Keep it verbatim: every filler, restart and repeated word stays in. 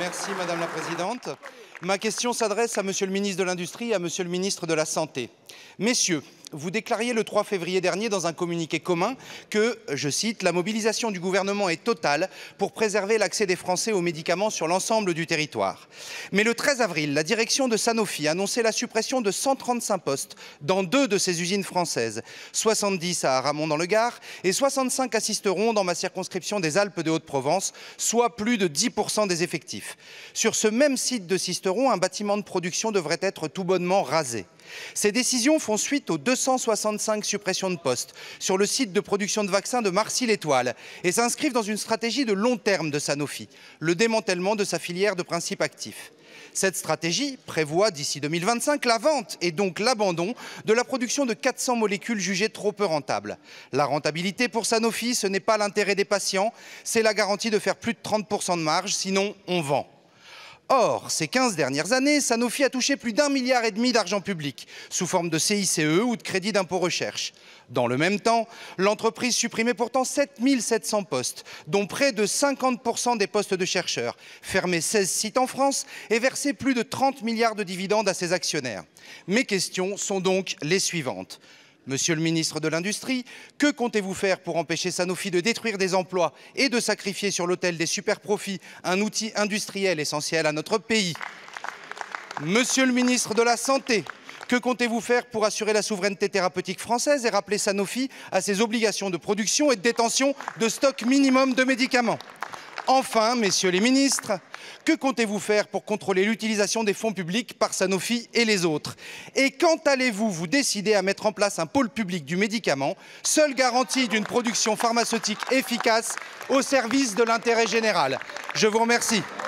Merci Madame la Présidente. Ma question s'adresse à Monsieur le ministre de l'Industrie et à Monsieur le ministre de la Santé. Messieurs, vous déclariez le trois février dernier dans un communiqué commun que, je cite, « la mobilisation du gouvernement est totale pour préserver l'accès des Français aux médicaments sur l'ensemble du territoire ». Mais le treize avril, la direction de Sanofi annonçait la suppression de cent trente-cinq postes dans deux de ses usines françaises, soixante-dix à Aramon dans le Gard et soixante-cinq à Sisteron dans ma circonscription des Alpes de Haute-Provence, soit plus de dix pour cent des effectifs. Sur ce même site de Sisteron, un bâtiment de production devrait être tout bonnement rasé. Ces décisions font suite aux deux cent soixante-cinq suppressions de postes sur le site de production de vaccins de Marcy-l'Étoile et s'inscrivent dans une stratégie de long terme de Sanofi, le démantèlement de sa filière de principes actifs. Cette stratégie prévoit d'ici deux mille vingt-cinq la vente et donc l'abandon de la production de quatre cents molécules jugées trop peu rentables. La rentabilité pour Sanofi, ce n'est pas l'intérêt des patients, c'est la garantie de faire plus de trente pour cent de marge, sinon on vend. Or, ces quinze dernières années, Sanofi a touché plus d'un milliard et demi d'argent public, sous forme de C I C E ou de crédit d'impôt recherche. Dans le même temps, l'entreprise supprimait pourtant sept mille sept cents postes, dont près de cinquante pour cent des postes de chercheurs, fermait seize sites en France et versait plus de trente milliards de dividendes à ses actionnaires. Mes questions sont donc les suivantes. Monsieur le ministre de l'Industrie, que comptez-vous faire pour empêcher Sanofi de détruire des emplois et de sacrifier sur l'autel des super-profits un outil industriel essentiel à notre pays? Monsieur le ministre de la Santé, que comptez-vous faire pour assurer la souveraineté thérapeutique française et rappeler Sanofi à ses obligations de production et de détention de stock minimum de médicaments? Enfin, messieurs les ministres, que comptez-vous faire pour contrôler l'utilisation des fonds publics par Sanofi et les autres? Et quand allez-vous vous décider à mettre en place un pôle public du médicament, seule garantie d'une production pharmaceutique efficace au service de l'intérêt général? Je vous remercie.